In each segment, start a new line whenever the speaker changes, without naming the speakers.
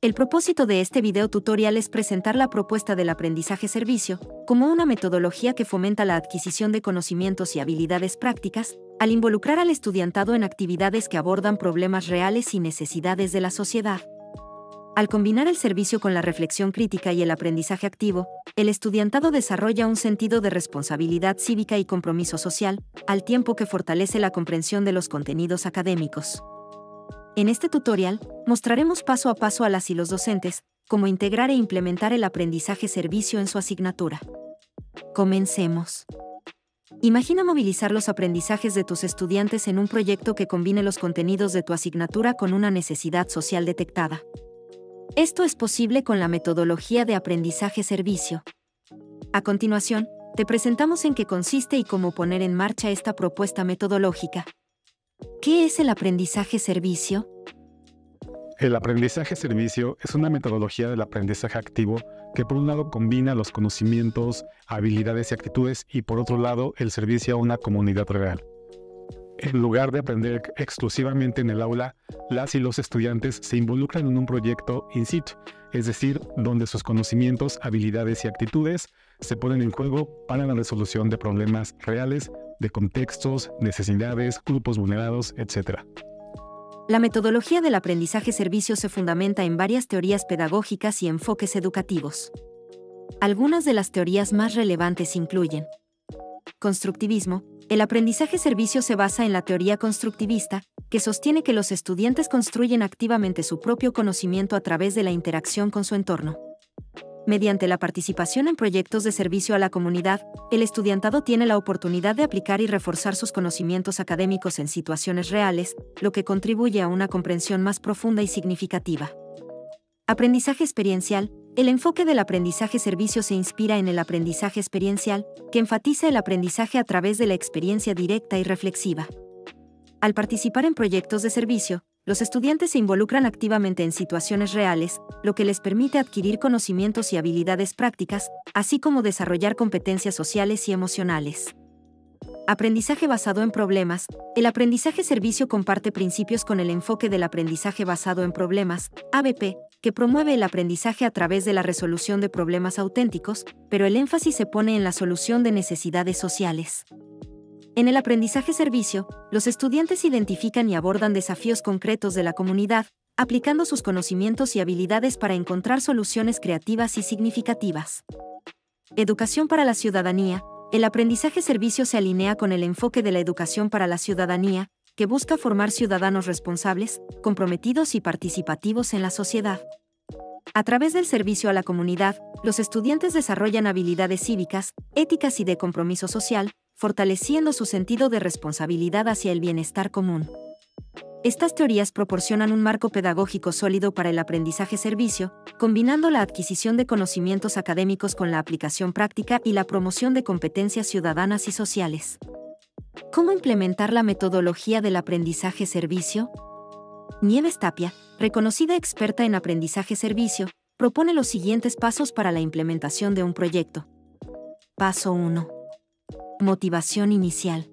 El propósito de este video tutorial es presentar la propuesta del aprendizaje-servicio como una metodología que fomenta la adquisición de conocimientos y habilidades prácticas, al involucrar al estudiantado en actividades que abordan problemas reales y necesidades de la sociedad. Al combinar el servicio con la reflexión crítica y el aprendizaje activo, el estudiantado desarrolla un sentido de responsabilidad cívica y compromiso social, al tiempo que fortalece la comprensión de los contenidos académicos. En este tutorial, mostraremos paso a paso a las y los docentes cómo integrar e implementar el aprendizaje-servicio en su asignatura. Comencemos. Imagina movilizar los aprendizajes de tus estudiantes en un proyecto que combine los contenidos de tu asignatura con una necesidad social detectada. Esto es posible con la metodología de aprendizaje-servicio. A continuación, te presentamos en qué consiste y cómo poner en marcha esta propuesta metodológica. ¿Qué es el aprendizaje-servicio?
El aprendizaje-servicio es una metodología del aprendizaje activo que por un lado combina los conocimientos, habilidades y actitudes y por otro lado el servicio a una comunidad real. En lugar de aprender exclusivamente en el aula, las y los estudiantes se involucran en un proyecto in situ, es decir, donde sus conocimientos, habilidades y actitudes se ponen en juego para la resolución de problemas reales, de contextos, necesidades, grupos vulnerados, etc.
La metodología del aprendizaje-servicio se fundamenta en varias teorías pedagógicas y enfoques educativos. Algunas de las teorías más relevantes incluyen: constructivismo. El aprendizaje-servicio se basa en la teoría constructivista, que sostiene que los estudiantes construyen activamente su propio conocimiento a través de la interacción con su entorno. Mediante la participación en proyectos de servicio a la comunidad, el estudiantado tiene la oportunidad de aplicar y reforzar sus conocimientos académicos en situaciones reales, lo que contribuye a una comprensión más profunda y significativa. Aprendizaje experiencial. El enfoque del aprendizaje-servicio se inspira en el aprendizaje experiencial, que enfatiza el aprendizaje a través de la experiencia directa y reflexiva. Al participar en proyectos de servicio, los estudiantes se involucran activamente en situaciones reales, lo que les permite adquirir conocimientos y habilidades prácticas, así como desarrollar competencias sociales y emocionales. Aprendizaje basado en problemas. El aprendizaje-servicio comparte principios con el enfoque del aprendizaje basado en problemas, ABP, que promueve el aprendizaje a través de la resolución de problemas auténticos, pero el énfasis se pone en la solución de necesidades sociales. En el aprendizaje-servicio, los estudiantes identifican y abordan desafíos concretos de la comunidad, aplicando sus conocimientos y habilidades para encontrar soluciones creativas y significativas. Educación para la ciudadanía. El aprendizaje-servicio se alinea con el enfoque de la educación para la ciudadanía, que busca formar ciudadanos responsables, comprometidos y participativos en la sociedad. A través del servicio a la comunidad, los estudiantes desarrollan habilidades cívicas, éticas y de compromiso social, fortaleciendo su sentido de responsabilidad hacia el bienestar común. Estas teorías proporcionan un marco pedagógico sólido para el aprendizaje-servicio, combinando la adquisición de conocimientos académicos con la aplicación práctica y la promoción de competencias ciudadanas y sociales. ¿Cómo implementar la metodología del aprendizaje-servicio? Nieves Tapia, reconocida experta en aprendizaje-servicio, propone los siguientes pasos para la implementación de un proyecto. Paso 1. Motivación inicial.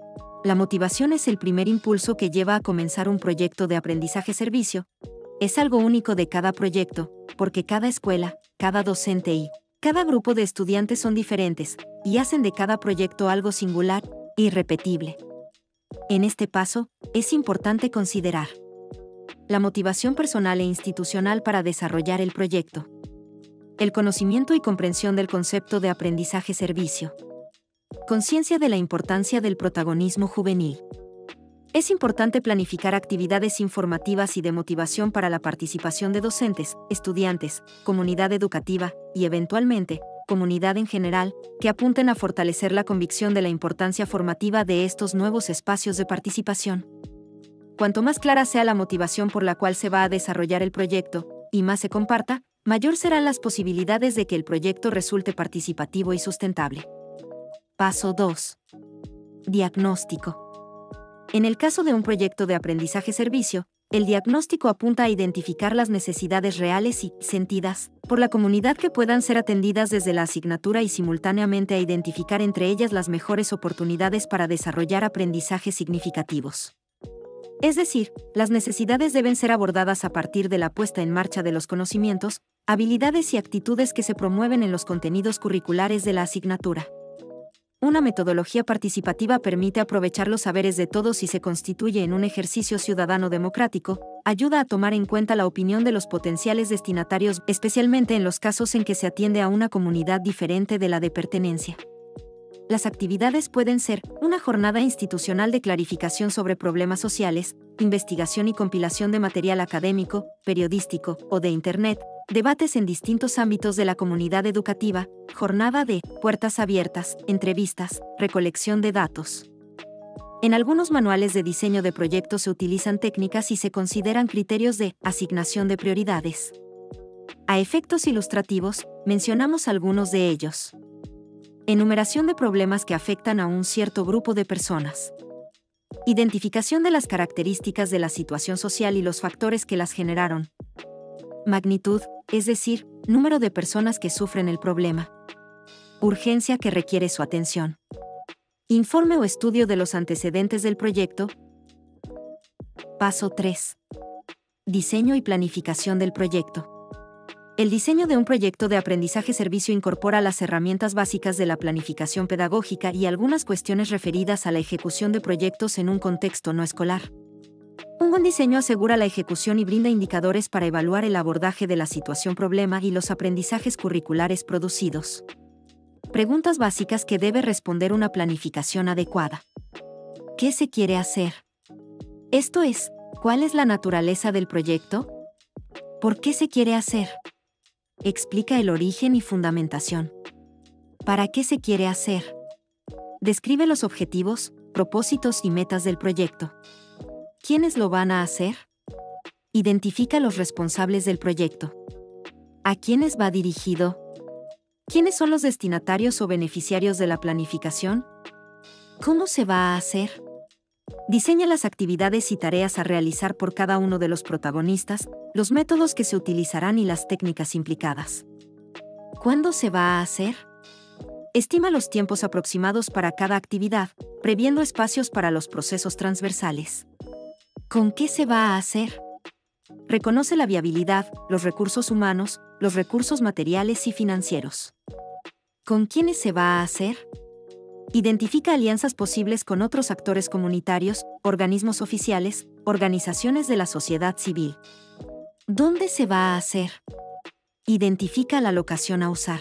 La motivación es el primer impulso que lleva a comenzar un proyecto de aprendizaje-servicio. Es algo único de cada proyecto, porque cada escuela, cada docente y cada grupo de estudiantes son diferentes, y hacen de cada proyecto algo singular, irrepetible. En este paso, es importante considerar la motivación personal e institucional para desarrollar el proyecto, el conocimiento y comprensión del concepto de aprendizaje-servicio, conciencia de la importancia del protagonismo juvenil. Es importante planificar actividades informativas y de motivación para la participación de docentes, estudiantes, comunidad educativa y, eventualmente, comunidad en general, que apunten a fortalecer la convicción de la importancia formativa de estos nuevos espacios de participación. Cuanto más clara sea la motivación por la cual se va a desarrollar el proyecto, y más se comparta, mayor serán las posibilidades de que el proyecto resulte participativo y sustentable. Paso 2. Diagnóstico. En el caso de un proyecto de aprendizaje-servicio, el diagnóstico apunta a identificar las necesidades reales y sentidas por la comunidad que puedan ser atendidas desde la asignatura y simultáneamente a identificar entre ellas las mejores oportunidades para desarrollar aprendizajes significativos. Es decir, las necesidades deben ser abordadas a partir de la puesta en marcha de los conocimientos, habilidades y actitudes que se promueven en los contenidos curriculares de la asignatura. Una metodología participativa permite aprovechar los saberes de todos y se constituye en un ejercicio ciudadano democrático, ayuda a tomar en cuenta la opinión de los potenciales destinatarios, especialmente en los casos en que se atiende a una comunidad diferente de la de pertenencia. Las actividades pueden ser una jornada institucional de clarificación sobre problemas sociales, investigación y compilación de material académico, periodístico o de Internet, debates en distintos ámbitos de la comunidad educativa, jornada de puertas abiertas, entrevistas, recolección de datos. En algunos manuales de diseño de proyectos se utilizan técnicas y se consideran criterios de asignación de prioridades. A efectos ilustrativos, mencionamos algunos de ellos. Enumeración de problemas que afectan a un cierto grupo de personas. Identificación de las características de la situación social y los factores que las generaron. Magnitud, es decir, número de personas que sufren el problema. Urgencia que requiere su atención. Informe o estudio de los antecedentes del proyecto. Paso 3. Diseño y planificación del proyecto. El diseño de un proyecto de aprendizaje-servicio incorpora las herramientas básicas de la planificación pedagógica y algunas cuestiones referidas a la ejecución de proyectos en un contexto no escolar. Un buen diseño asegura la ejecución y brinda indicadores para evaluar el abordaje de la situación problema y los aprendizajes curriculares producidos. Preguntas básicas que debe responder una planificación adecuada. ¿Qué se quiere hacer? Esto es, ¿cuál es la naturaleza del proyecto? ¿Por qué se quiere hacer? Explica el origen y fundamentación. ¿Para qué se quiere hacer? Describe los objetivos, propósitos y metas del proyecto. ¿Quiénes lo van a hacer? Identifica los responsables del proyecto. ¿A quiénes va dirigido? ¿Quiénes son los destinatarios o beneficiarios de la planificación? ¿Cómo se va a hacer? Diseña las actividades y tareas a realizar por cada uno de los protagonistas, los métodos que se utilizarán y las técnicas implicadas. ¿Cuándo se va a hacer? Estima los tiempos aproximados para cada actividad, previendo espacios para los procesos transversales. ¿Con qué se va a hacer? Reconoce la viabilidad, los recursos humanos, los recursos materiales y financieros. ¿Con quiénes se va a hacer? Identifica alianzas posibles con otros actores comunitarios, organismos oficiales, organizaciones de la sociedad civil. ¿Dónde se va a hacer? Identifica la locación a usar.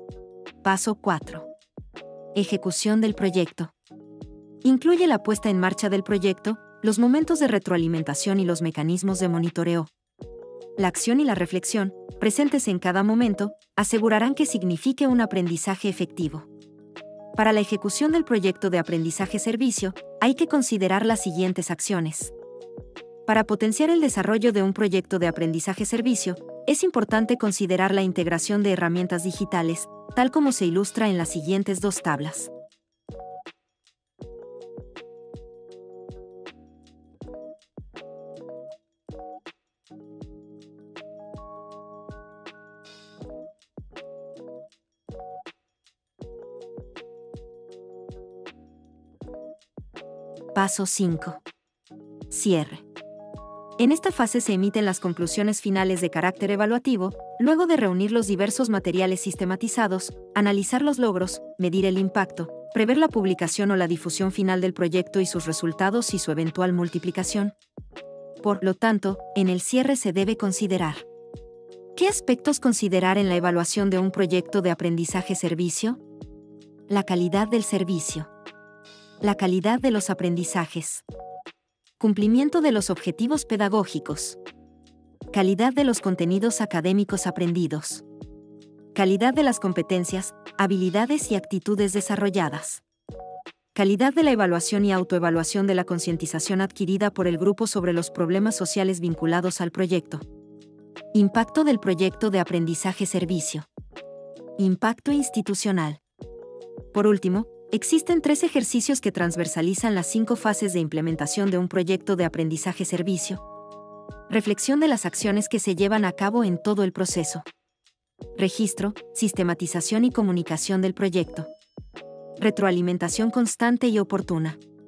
Paso 4. Ejecución del proyecto. Incluye la puesta en marcha del proyecto, los momentos de retroalimentación y los mecanismos de monitoreo. La acción y la reflexión, presentes en cada momento, asegurarán que signifique un aprendizaje efectivo. Para la ejecución del proyecto de aprendizaje-servicio, hay que considerar las siguientes acciones. Para potenciar el desarrollo de un proyecto de aprendizaje-servicio, es importante considerar la integración de herramientas digitales, tal como se ilustra en las siguientes dos tablas. Paso 5. Cierre. En esta fase se emiten las conclusiones finales de carácter evaluativo, luego de reunir los diversos materiales sistematizados, analizar los logros, medir el impacto, prever la publicación o la difusión final del proyecto y sus resultados y su eventual multiplicación. Por lo tanto, en el cierre se debe considerar: ¿qué aspectos considerar en la evaluación de un proyecto de aprendizaje-servicio? La calidad del servicio. La calidad de los aprendizajes. Cumplimiento de los objetivos pedagógicos. Calidad de los contenidos académicos aprendidos. Calidad de las competencias, habilidades y actitudes desarrolladas. Calidad de la evaluación y autoevaluación de la concientización adquirida por el grupo sobre los problemas sociales vinculados al proyecto. Impacto del proyecto de aprendizaje-servicio. Impacto institucional. Por último, existen 3 ejercicios que transversalizan las 5 fases de implementación de un proyecto de aprendizaje-servicio. Reflexión de las acciones que se llevan a cabo en todo el proceso. Registro, sistematización y comunicación del proyecto. Retroalimentación constante y oportuna.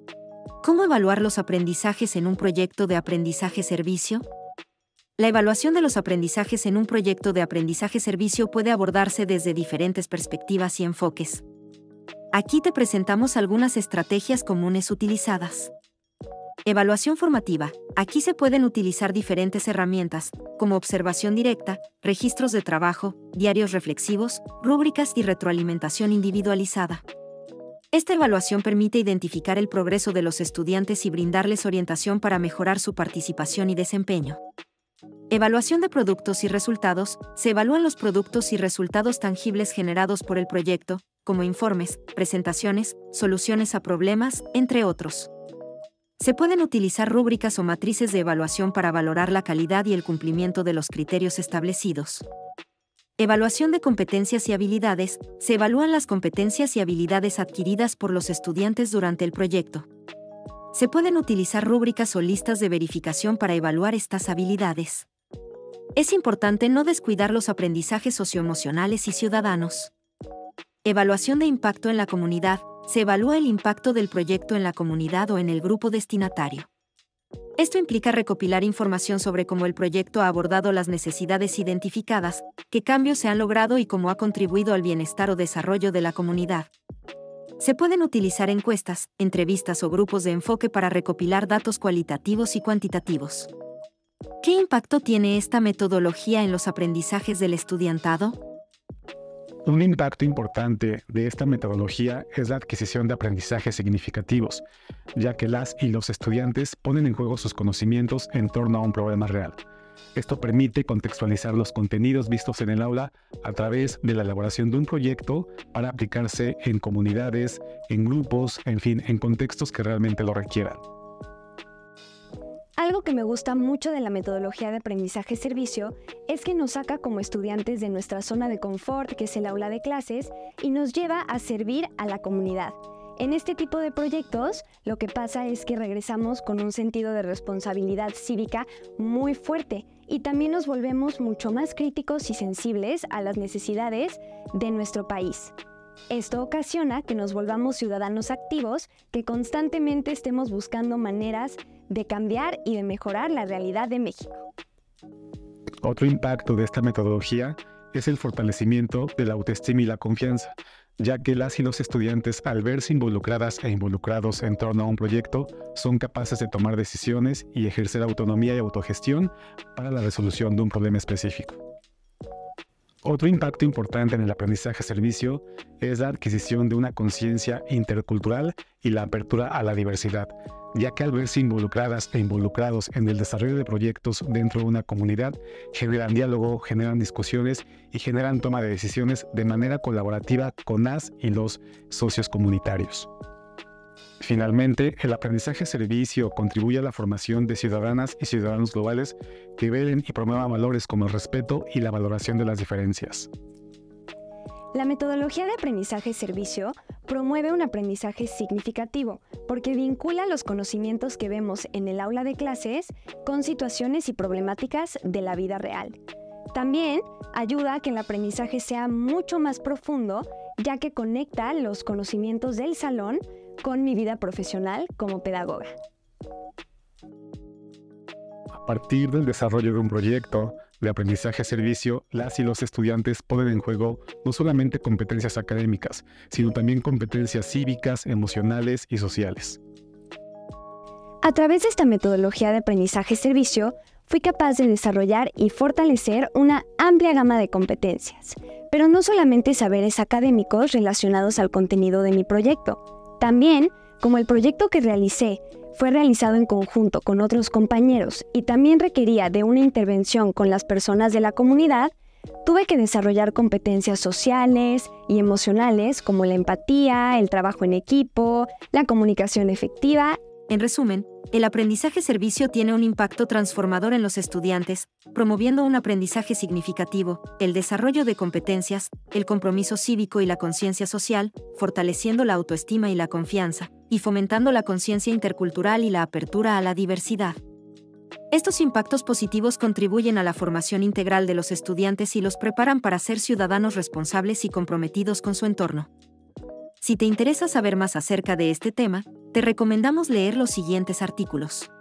¿Cómo evaluar los aprendizajes en un proyecto de aprendizaje-servicio? La evaluación de los aprendizajes en un proyecto de aprendizaje-servicio puede abordarse desde diferentes perspectivas y enfoques. Aquí te presentamos algunas estrategias comunes utilizadas. Evaluación formativa. Aquí se pueden utilizar diferentes herramientas, como observación directa, registros de trabajo, diarios reflexivos, rúbricas y retroalimentación individualizada. Esta evaluación permite identificar el progreso de los estudiantes y brindarles orientación para mejorar su participación y desempeño. Evaluación de productos y resultados. Se evalúan los productos y resultados tangibles generados por el proyecto, como informes, presentaciones, soluciones a problemas, entre otros. Se pueden utilizar rúbricas o matrices de evaluación para valorar la calidad y el cumplimiento de los criterios establecidos. Evaluación de competencias y habilidades. Se evalúan las competencias y habilidades adquiridas por los estudiantes durante el proyecto. Se pueden utilizar rúbricas o listas de verificación para evaluar estas habilidades. Es importante no descuidar los aprendizajes socioemocionales y ciudadanos. Evaluación de impacto en la comunidad. Se evalúa el impacto del proyecto en la comunidad o en el grupo destinatario. Esto implica recopilar información sobre cómo el proyecto ha abordado las necesidades identificadas, qué cambios se han logrado y cómo ha contribuido al bienestar o desarrollo de la comunidad. Se pueden utilizar encuestas, entrevistas o grupos de enfoque para recopilar datos cualitativos y cuantitativos. ¿Qué impacto tiene esta metodología en los aprendizajes del estudiantado?
Un impacto importante de esta metodología es la adquisición de aprendizajes significativos, ya que las y los estudiantes ponen en juego sus conocimientos en torno a un problema real. Esto permite contextualizar los contenidos vistos en el aula a través de la elaboración de un proyecto para aplicarse en comunidades, en grupos, en fin, en contextos que realmente lo requieran.
Algo que me gusta mucho de la metodología de aprendizaje-servicio es que nos saca como estudiantes de nuestra zona de confort, que es el aula de clases, y nos lleva a servir a la comunidad. En este tipo de proyectos, lo que pasa es que regresamos con un sentido de responsabilidad cívica muy fuerte y también nos volvemos mucho más críticos y sensibles a las necesidades de nuestro país. Esto ocasiona que nos volvamos ciudadanos activos, que constantemente estemos buscando maneras de cambiar y de mejorar la realidad de México.
Otro impacto de esta metodología es el fortalecimiento de la autoestima y la confianza, ya que las y los estudiantes, al verse involucradas e involucrados en torno a un proyecto, son capaces de tomar decisiones y ejercer autonomía y autogestión para la resolución de un problema específico. Otro impacto importante en el aprendizaje-servicio es la adquisición de una conciencia intercultural y la apertura a la diversidad, ya que al verse involucradas e involucrados en el desarrollo de proyectos dentro de una comunidad, generan diálogo, generan discusiones y generan toma de decisiones de manera colaborativa con las y los socios comunitarios. Finalmente, el aprendizaje-servicio contribuye a la formación de ciudadanas y ciudadanos globales que velen y promuevan valores como el respeto y la valoración de las diferencias.
La metodología de aprendizaje-servicio promueve un aprendizaje significativo porque vincula los conocimientos que vemos en el aula de clases con situaciones y problemáticas de la vida real. También ayuda a que el aprendizaje sea mucho más profundo, ya que conecta los conocimientos del salón con mi vida profesional como pedagoga.
A partir del desarrollo de un proyecto de aprendizaje-servicio, las y los estudiantes ponen en juego no solamente competencias académicas, sino también competencias cívicas, emocionales y sociales.
A través de esta metodología de aprendizaje-servicio, fui capaz de desarrollar y fortalecer una amplia gama de competencias, pero no solamente saberes académicos relacionados al contenido de mi proyecto. También, como el proyecto que realicé fue realizado en conjunto con otros compañeros y también requería de una intervención con las personas de la comunidad, tuve que desarrollar competencias sociales y emocionales como la empatía, el trabajo en equipo, la comunicación efectiva.
En resumen, el aprendizaje-servicio tiene un impacto transformador en los estudiantes, promoviendo un aprendizaje significativo, el desarrollo de competencias, el compromiso cívico y la conciencia social, fortaleciendo la autoestima y la confianza, y fomentando la conciencia intercultural y la apertura a la diversidad. Estos impactos positivos contribuyen a la formación integral de los estudiantes y los preparan para ser ciudadanos responsables y comprometidos con su entorno. Si te interesa saber más acerca de este tema, Te recomendamos leer los siguientes artículos.